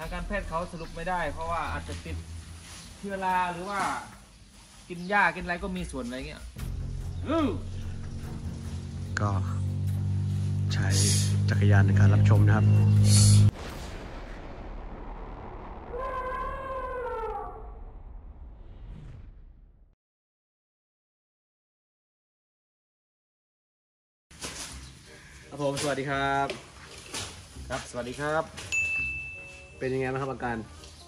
างการแพทย์เขาสรุปไม่ได้เพราะว่าอาจจะติดเชื้อราหรือว่ากินหญ้ากินอะไรก็มีส่วนอะไรเงี้ยก็ใช้จักรยานในการรับชมนะครับครับผมสวัสดีครับครับสวัสดีครับเป็นยังไงบ้างครับอาการ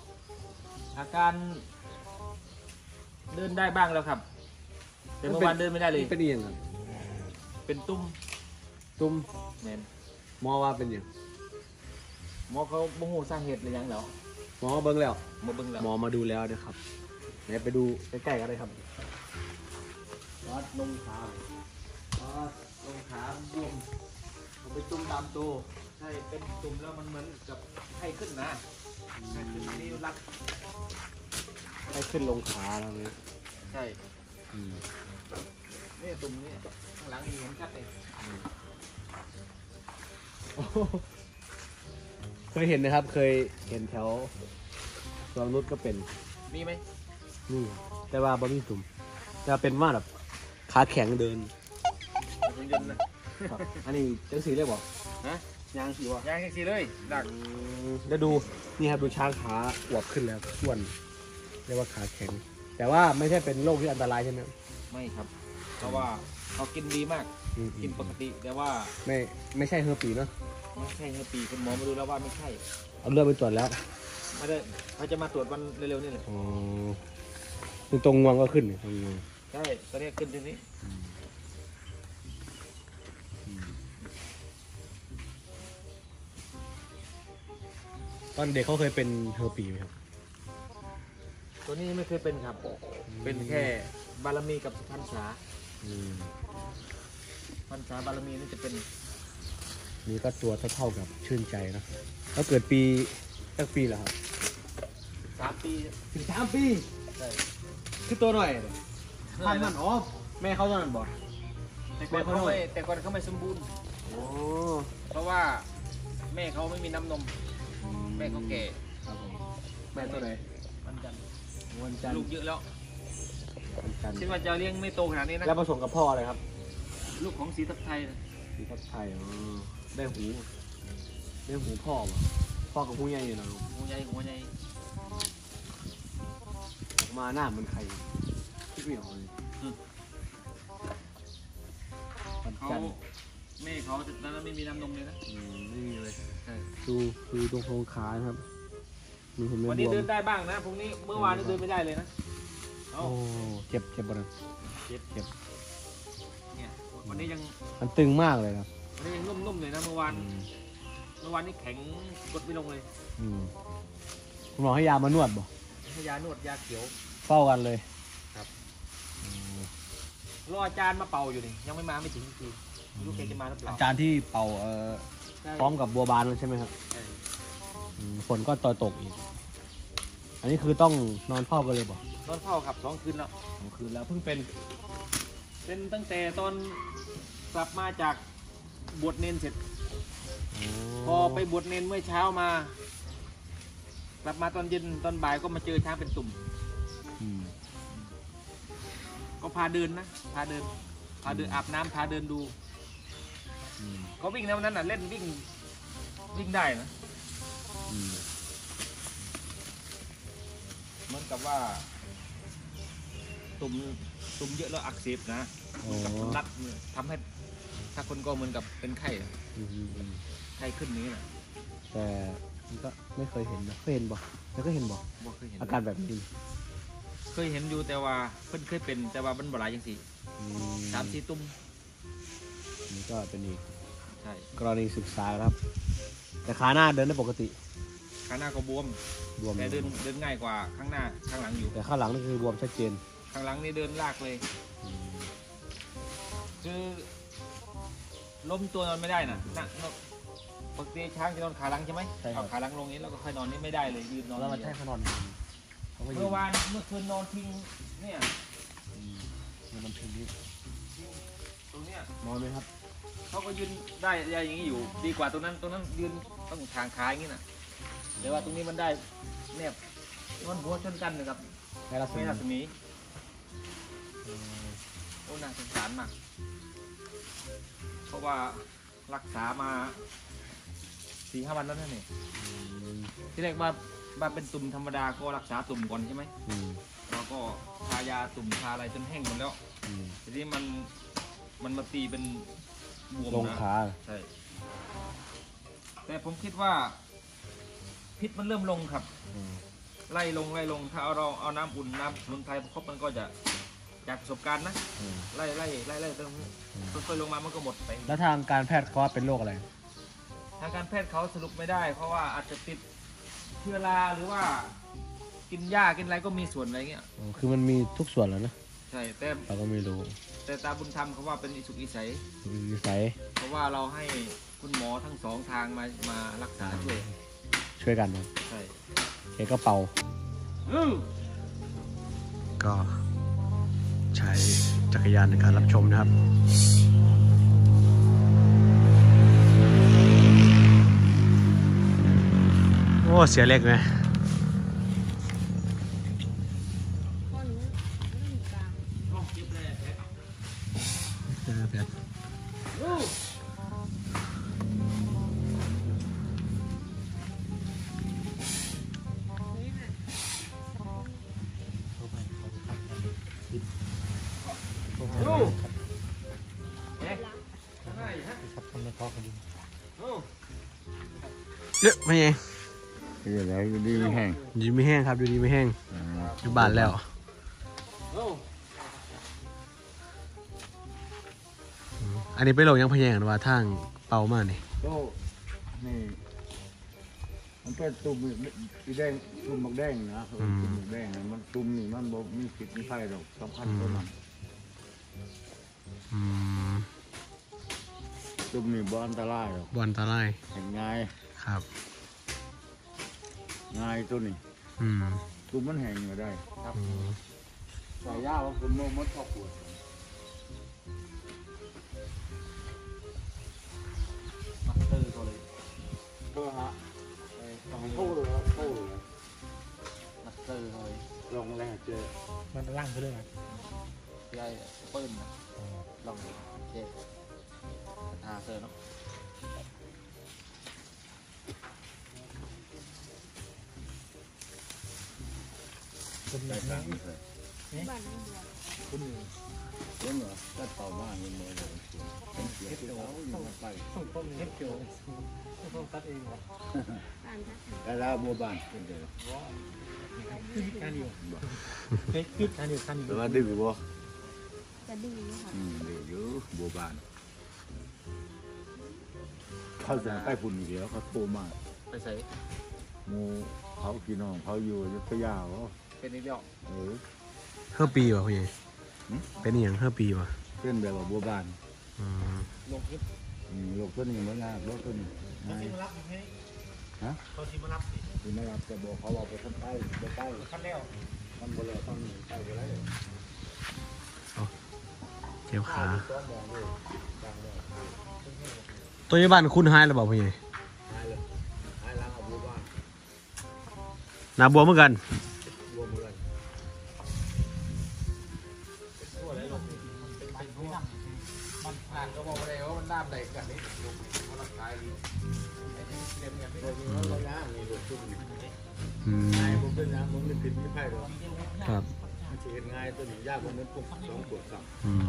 เดินได้บ้างแล้วครับแต่เมื่อวานเดินไม่ได้เลยเป็นยังไงเป็นตุ้มแมนหมอว่าเป็นยังหมอเขาบ่ฮู้สาเหตุเลยยังแล้วหมอเบิ้งแล้วหมอมาดูแล้วนะครับไหนไปดูใกล้ๆกันเลยครับวัดลงขาบวมผมไปจุ่มตามตัวใช่เป็นตุ่มแล้วมันเหมือนกับไข้ขึ้นนะไข้ขึ้นนี่รัดให้ขึ้นลงขาแล้วเนี่ยใช่นี่ตุ่มนี่ข้างหลังมีเห็นชัดเลยเคยเห็นนะครับเคยเห็นแถวสวนนุชก็เป็นมีไหมนี่แต่ว่าบ่มีตุ่มจะเป็นว่าแบบขาแข็งเดินยนต์นะอันนี้จังสีเลยบอกฮะยางสีวะยางจังสีเลยดักแล้วดูนี่ครับดูช้างขาอวบขึ้นแล้วส่วนเรียกว่าขาแข็งแต่ว่าไม่ใช่เป็นโรคที่อันตรายใช่ไหมไม่ครับเพราะว่าเขากินดีมากกินปกติแต่ว่าไม่ใช่เฮอร์ปีเนาะไม่ใช่เฮอร์ปีคุณหมอมาดูแล้วว่าไม่ใช่เอาเลือดไปตรวจแล้วไม่ได้เขาจะมาตรวจวันเร็วๆนี่เลยอ๋อตรงงวงก็ขึ้นตรงงวงใช่ตอนนี้ขึ้นทีนี้ตอนเด็กเขาเคยเป็นเฮอร์ปีไหมครับตัวนี้ไม่เคยเป็นครับเป็นแค่บารมีกับพรรษาบารมีนี่จะเป็นนี่ก็ตัวเท่ากับชื่นใจนะแล้วเกิดปีตั้งปีแล้วครับ 3 ปีถึง3 ปีใช่คือตัวหน่อยพันมันอ๋อแม่เขาตอนนั้นบอกแต่ก่อนเขาไม่สมบูรณ์เพราะว่าแม่เขาไม่มีน้ำนมแม่เขาแก่แม่ตัวไหนวันจันทร์ลูกเยอะแล้วคิดว่าจะเลี้ยงไม่โตขนาดนี้นะแล้วผสมกับพ่ออะไรครับลูกของสีทับไทยสีทับไทยได้หูพ่อกับหูใหญ่อยู่นะหูใหญ่ออกมาหน้ามันใครคิดไม่ออกเลยเขาแม่เขาตอนนั้นไม่มีน้ำนมเลยนะไม่มีเลยดูตรงโครงขาครับวันนี้เดินได้บ้างนะพรุ่งนี้เมื่อวานเดินไม่ได้เลยนะโอ้เจ็บบ่นะเจ็บเนี่ยวันนี้ยังมันตึงมากเลยครับวันนี้ยังนุ่มๆเลยนะเมื่อวานนี่แข็งกดไม่ลงเลยคุณหมอให้ยามานวดบ่ให้ยานวดยาเขียวเฝ้ากันเลยครับรออาจารย์มาเป่าอยู่นี่ยังไม่มาไม่ถึงทีลูกแกจะมาหรือเปล่าอาจารย์ที่เป่าพร้อมกับบัวบานใช่ไหมครับฝนก็ตกอีกอันนี้คือต้องนอนเฝ้ากันเลยบ่นอนเฝ้าครับ2 คืนแล้วเพิ่งเป็นตั้งแต่ตอนกลับมาจากบวชเนนเสร็จพอไปบวชเนนเมื่อเช้ามากลับมาตอนเย็นตอนบ่ายก็มาเจอช้างเป็นตุ่มก็พาเดินอาบน้ำพาเดินดูเขาวิ่งในวันนั้นน่ะเล่นวิ่งได้นะเหมือนกับว่าตุ่มเยอะแล้วอักเสบนะกับรัดทำให้ถ้าคนก็เหมือนกับเป็นไข้ขึ้นนี้นะแต่มันก็ไม่เคยเห็นนะเคยเห็นบ่แล้วก็เห็นบ่อาการแบบนี้เคยเห็นอยู่แต่ว่าเพิ่นเคยเป็นแต่ว่ามันบ่หลายจังซี่3-4 ตุ่มนี่ก็เป็นอีกใช่กรณีศึกษาครับแต่ขาหน้าเดินได้ปกติขาหน้าก็บวมแต่เดินง่ายกว่าข้างหน้าข้างหลังอยู่แต่ข้างหลังนี่คือบวมชัดเจนข้างหลังนี่เดินลากเลยคือล้มตัวนอนไม่ได้นะปกติช้างจะนอนขาหลังใช่ไหมเอาขาหลังลงนี้แล้วก็ค่อยนอนนี่ไม่ได้เลยยืนนอนแล้วมันใช่เขานอนเมื่อคืนนอนทิ้งเนี่ยมันทิ้งนี่ตรงเนี้ยนอนไหมครับเขาก็ยืนได้อย่างนี้อยู่ดีกว่าตรงนั้นยืนต้องทางขาอย่างนี้นะแต่ว่าตรงนี้มันได้เนี่ยมันหัวชนกันนะครับแม่รัศไม่มีรัศมีโอ้น่าสงสารมากเพราะว่ารักษามา4-5 วันแล้วนั่นเองที่แรกว่าเป็นตุ่มธรรมดาก็รักษาตุ่มก่อนใช่ไหมแล้วก็ทายาตุ่มทาอะไรจนแห้งหมดแล้วทีนี้มันมาตีเป็นบวมลงนะขาใช่แต่ผมคิดว่าพิษมันเริ่มลงครับไล่ลงถ้าเอาน้ำอุ่นน้ำสมุนไพรประคบมันก็จะจากประสบการณ์นะไล่ตรงนี้ค่อยๆลงมามันก็หมดไปแล้วทางการแพทย์เขาว่าเป็นโรคอะไรทางการแพทย์เขาสรุปไม่ได้ เพราะว่าอาจจะติดเชื้อราหรือว่ากินหญ้ากินอะไรก็มีส่วนอะไรเงี้ยคือมันมีทุกส่วนแล้วนะใช่แต่เราก็ไม่รู้ตาบุญธรรมเขาว่าเป็นอิสุกอิสัยนิสัยเพราะว่าเราให้คุณหมอทั้ง2 ทางมารักษาช่วยกันนะใช่แกก็เป่าก็ใช้จักรยานในการรับชมนะครับโอ้เสียเล็กไหมแบบเยอะไม่เองนี่แหละดีไม่แห้งดีไม่แห้งครับดูดีไม่แห้งอยู่บ้านแล้วอันนี้ไปลงยังพะแยงกันว่าทางเป่ามากนี่ก็นี่มันเป็นตุ่มอีแดงตุ่มหมกแดงนะตุ่มหมกแดงมันตุ่มนี่มันบ่มีผิดมีไฟหรอกสำคัญกว่ามันตุ่มนี่บ่อันตรายหรอกบอลตาไล่เห็นง่ายครับง่ายตัวนี้ตุ่มมันแห้งอยู่ได้ครับใส่ยาว่าคุณโมมดชอบปวดมาสเตอร์เขาเลยก็ฮะต้องโทษเลยโทษเลยมาสเตอร์เขาเลยลงแรกเจอมันล่างคือเรื่องอะไรที่ไอ้เปิ้ลนะลองดูเจ๊ทาเซอร์เนาะใส่กลางเลยบ้านไม่บวชคุณเห็นเหรอก็ต่อบ้านยังไม่เลยเป็นเสียเขียวอยู่ไปเฮ็ดเกี่ยวต้องตัดเองเหรอบ้านทักแล้วบัวบานเป็นเดียวการอยู่เฮ็ดการอยู่การอยู่แต่ว่าดื้อบ่จะดีค่ะดื้ออยู่บัวบานเขาจะใกล้ฝุ่นอีกแล้วเขาโทรมาไปใส่โมเขาพี่น้องเขาอยู่อยุธยาเหรอเป็นนิดเดียวเฮ้อปีวะพี่เป็นอย่างเฮ้อปีวะเป็นแบบว่าบัวบานลงคลิปโลกตัวนี้มันงาโลกตัวนี้ไงฮะเขาที่มารับสิที่ไม่รับจะบอกเขาว่าไปทำใต้ไปใต้ขั้นแล้วมันบ่เลยต้องใต้ไปแล้วเจ็บขาต้องมองด้วยดังเลยตัวนี้บ้านคุณหายหรือเปล่าพี่หายเลยหายล้างเอาบัวบานนาบัวเหมือนกันรวมเลยมันผ่านก็บอกเลยว่ามันด้ามใดกันนี่ลงมันรักษาดีไอ้ที่เรียนกันตัวนี้มันก็ย่างมีรถตุ้มนี่ง่ายผมเป็นน้ำผมเป็นผิดไม่ไพ่หรอกครับมันจะเห็นง่ายตัวนี้ยากกว่านั้นพวก2 ขวดสั่ง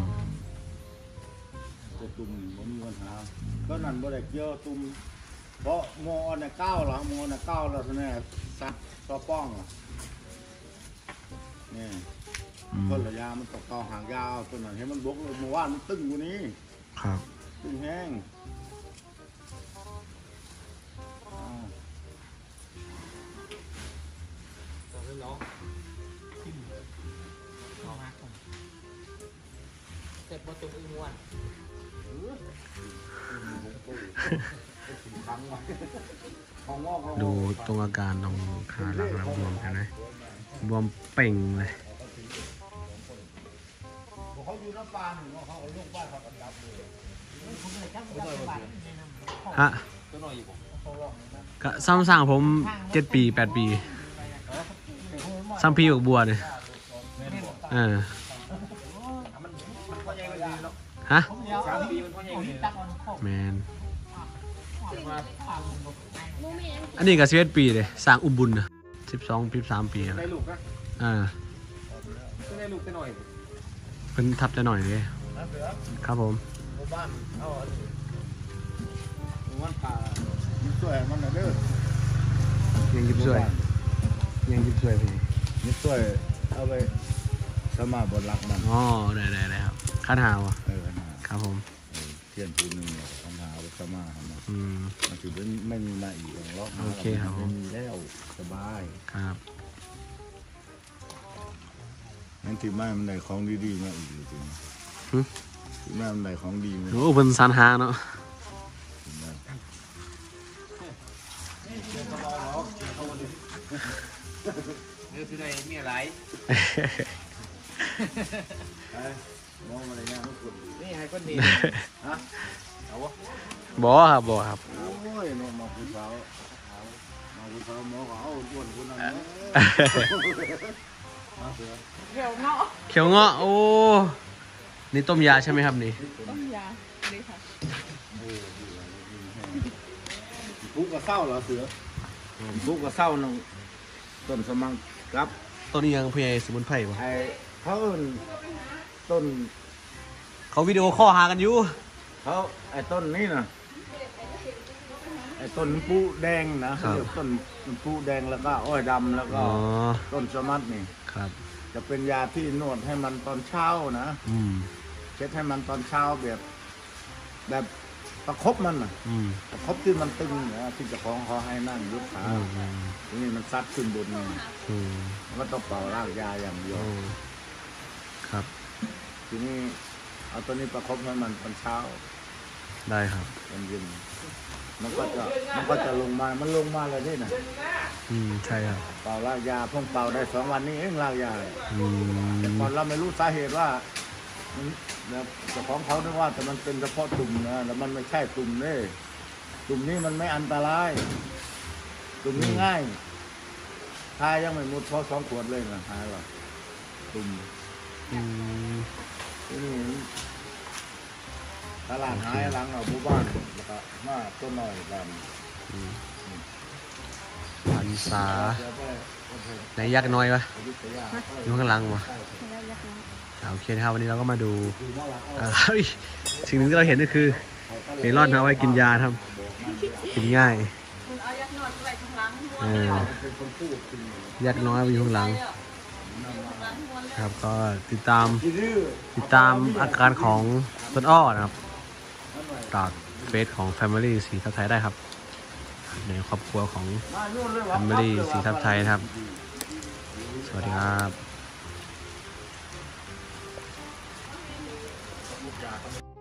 ตัวตุ่มผมมีปัญหาก็นั่นบ่ได้เกี่ยวตุ่มเพราะโมอน่ะ9หลังโมอน่ะ9แล้วเนี่ยซัดต่อป้องอ่ะนี่ต้นระยะมันตกเกาหางยาวตัวนั้นให้มันบกเลยเมื่อวานมันตึงกว่านี้ครับตึงแห้งน้องน้องมาเสร็จพอตุ้มอีม้วนดูตรงอาการตรงขาหลังแล้วบวมเห็นไหมบวมเป่งเลยเขาอยู่น้ำปลาหนึ่งเขาเอาลูกบ้านเขากระดับเลยฮะตัวน้อยอยู่ผมก็ซ้ำสั่งผม7 ปี 8 ปีซ้ำพี่กับบัวเนี่ยมันพ่อใหญ่กว่านี้เนาะฮะ 3 ปีมันพ่อใหญ่กว่านี้แมนมูเมนอันนี้ก็11 ปีเลยสร้างอุบุญนะ12 13 ปีแล้วได้ลูกนะ ได้ลูกได้หน่อยเพิ่นทับจะหน่อยเลยครับผมบ้านเอาวันผ่ามันสวยมันเด้อยังยิบสวยพี่นี่สวยเอาไปสมาบนรักมันอ๋อได้ครับคาถาวะนะครับผมเทียนปูนึงเนี่ยคำหาเอาไปสมาทำมา มันถือว่าไม่มีมาอีกแล้วโอเคครับผมมีแล้วสบายครับนั่นถือแม่มันได้ของดีๆมาอีกจริงๆถือแม่มันได้ของดีมาโอ้เพิ่นสรรหาเนาะคือได้เมียหลายมองอะไรเงี้ยทุกคนนี่ให้คนดีฮะเอาวะบ่ครับโอ้ยน้องมาคุณสาวมาคุณสาวหมอเขาเอาอ้วนคุณนั่นนะมาเสือเขียวเนาะเขียวเงาะโอ้นี่ต้มยาใช่ไหมครับนี่ต้มยาเลยค่ะปุ๊กกระเศร้าเหรอเสือปุ๊กกระเศร้าน้องต้นสมังครับต้นนี้ยังพยายสมุนไพรวะไอ้เขาเอิ้นต้นเขาวิดีโอคอลหากันอยู่เขาไอ้ต้นนี้นะไอ้ต้นปูแดงนะเขาเรียกต้นปูแดงแล้วก็อ้อยดำแล้วก็อ๋อต้นสมัดนี่ครับจะเป็นยาที่นวดให้มันตอนเช้านะ เช็ดให้มันตอนเช้าแบบประคบมันนะ ประคบที่มันตึงนะที่เจะของเขาให้นั่งยกขาทีนี้มันซัดขึ้นบนนี่มันก็ต้องเป่ารากยาอย่างเดียวครับทีนี้เอาตัวนี้ประคบให้มันตอนเช้าได้ครับตอนเย็นมันก็จะลงมามันลงมาเลยนี่นะใช่ครับเป่ารากยาเพิ่งเป่าได้2 วันนี้เองรากยาแต่ก่อนเราไม่รู้สาเหตุว่าเจ้าของเขาคิดว่าแต่มันเป็นเฉพาะตุ่มนะแล้วมันไม่ใช่ตุ่มเลยตุ่มนี้มันไม่อันตราย ตุ่มนี้ง่ายทายยังไม่หมดพอ2 ขวดเลยนะทายว่าตุ่มที่นี่ตลาดหายหลังเอาหมู่บ้านแล้วก็มาต้นหน่อยดำพันษาในยักษ์น้อยวะอยู่ข้างหลังวะแล้วยักษ์น้อยโอเคนะครับวันนี้เราก็มาดูสิ่งหนึ่งที่เราเห็นก็คือเมลอนเอาไว้กินยาครับกินง่ายมันเอายักษ์น้อยไว้ข้างหลังยักษ์น้อยอยู่ข้างหลังครับก็ติดตามอาการของต้นอ้อนะครับจากเฟซของ Family สีทับไทยได้ครับในครอบครัวของ Family สีทับไทยนะครับสวัสดีครับ